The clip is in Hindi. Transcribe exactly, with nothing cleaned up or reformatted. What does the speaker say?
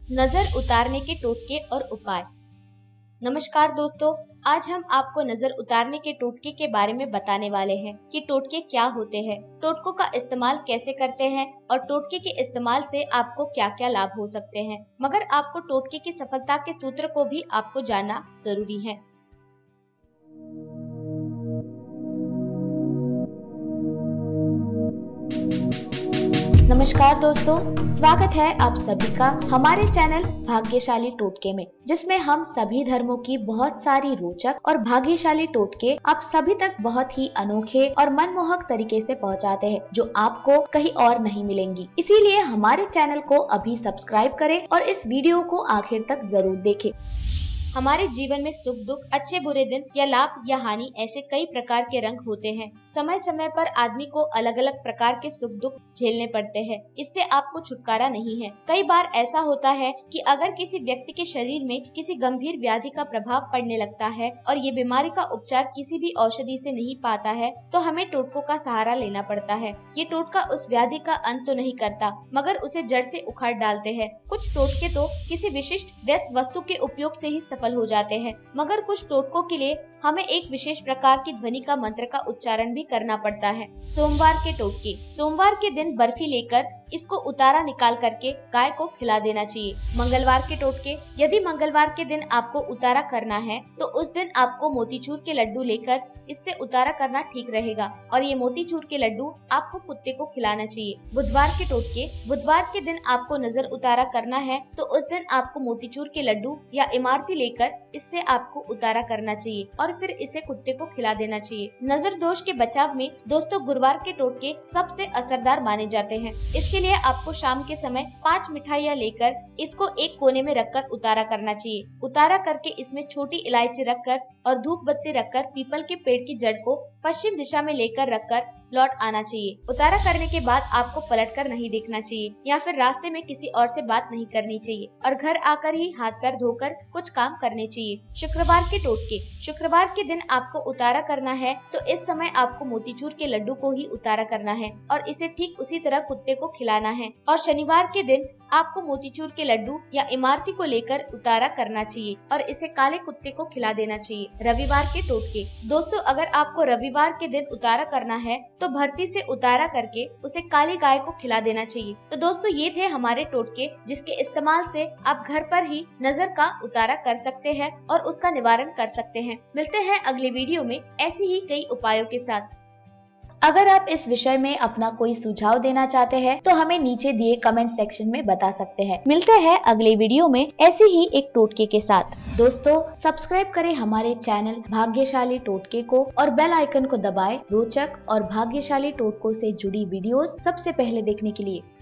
नजर उतारने के टोटके और उपाय। नमस्कार दोस्तों, आज हम आपको नजर उतारने के टोटके के बारे में बताने वाले हैं कि टोटके क्या होते हैं, टोटकों का इस्तेमाल कैसे करते हैं और टोटके के इस्तेमाल से आपको क्या क्या लाभ हो सकते हैं। मगर आपको टोटके की सफलता के सूत्र को भी आपको जानना जरूरी है। नमस्कार दोस्तों, स्वागत है आप सभी का हमारे चैनल भाग्यशाली टोटके में, जिसमें हम सभी धर्मों की बहुत सारी रोचक और भाग्यशाली टोटके आप सभी तक बहुत ही अनोखे और मनमोहक तरीके से पहुंचाते हैं, जो आपको कहीं और नहीं मिलेंगी। इसीलिए हमारे चैनल को अभी सब्सक्राइब करें और इस वीडियो को आखिर तक जरूर देखें। हमारे जीवन में सुख दुख, अच्छे बुरे दिन या लाभ या हानि, ऐसे कई प्रकार के रंग होते हैं। समय समय पर आदमी को अलग अलग प्रकार के सुख दुख झेलने पड़ते हैं। इससे आपको छुटकारा नहीं है। कई बार ऐसा होता है कि अगर किसी व्यक्ति के शरीर में किसी गंभीर व्याधि का प्रभाव पड़ने लगता है और ये बीमारी का उपचार किसी भी औषधि से नहीं पाता है, तो हमें टोटकों का सहारा लेना पड़ता है। ये टोटका उस व्याधि का अंत तो नहीं करता, मगर उसे जड़ से उखाड़ डालते हैं। कुछ टोटके तो किसी विशिष्ट व्यस्त वस्तु के उपयोग से ही सफल हो जाते हैं, मगर कुछ टोटकों के लिए हमें एक विशेष प्रकार की ध्वनि का मंत्र का उच्चारण भी करना पड़ता है। सोमवार के टोटके। सोमवार के दिन बर्फी लेकर इसको उतारा निकाल करके गाय को खिला देना चाहिए। मंगलवार के टोटके। यदि मंगलवार के दिन आपको उतारा करना है तो उस दिन आपको मोतीचूर के लड्डू लेकर इससे उतारा करना ठीक रहेगा, और ये मोतीचूर के लड्डू आपको कुत्ते को खिलाना चाहिए। बुधवार के टोटके। बुधवार के दिन आपको नजर उतारा करना है तो उस दिन आपको मोतीचूर के लड्डू या इमारती लेकर इससे आपको उतारा करना चाहिए और फिर इसे कुत्ते को खिला देना चाहिए। नजर दोष के बचाव में दोस्तों गुरुवार के टोटके सबसे असरदार माने जाते हैं। इसके लिए आपको शाम के समय पांच मिठाइयाँ लेकर इसको एक कोने में रखकर उतारा करना चाहिए। उतारा करके इसमें छोटी इलायची रखकर और धूप बत्ती रखकर पीपल के पेड़ की जड़ को पश्चिम दिशा में लेकर रखकर लौट आना चाहिए। उतारा करने के बाद आपको पलटकर नहीं देखना चाहिए या फिर रास्ते में किसी और से बात नहीं करनी चाहिए और घर आकर ही हाथ पैर धोकर कुछ काम करने चाहिए। शुक्रवार के टोटके। शुक्रवार के दिन आपको उतारा करना है तो इस समय आपको मोतीचूर के लड्डू को ही उतारा करना है और इसे ठीक उसी तरह कुत्ते को खिलाना है। और शनिवार के दिन आपको मोतीचूर के लड्डू या इमारती को लेकर उतारा करना चाहिए और इसे काले कुत्ते को खिला देना चाहिए। रविवार के टोटके। दोस्तों, अगर आपको रविवार के दिन उतारा करना है तो भरती से उतारा करके उसे काली गाय को खिला देना चाहिए। तो दोस्तों, ये थे हमारे टोटके, जिसके इस्तेमाल से आप घर पर ही नजर का उतारा कर सकते हैं और उसका निवारण कर सकते हैं। मिलते हैं अगले वीडियो में ऐसी ही कई उपायों के साथ। अगर आप इस विषय में अपना कोई सुझाव देना चाहते हैं तो हमें नीचे दिए कमेंट सेक्शन में बता सकते हैं। मिलते हैं अगले वीडियो में ऐसे ही एक टोटके के साथ। दोस्तों, सब्सक्राइब करें हमारे चैनल भाग्यशाली टोटके को और बेल आइकन को दबाएं रोचक और भाग्यशाली टोटकों से जुड़ी वीडियोस सबसे पहले देखने के लिए।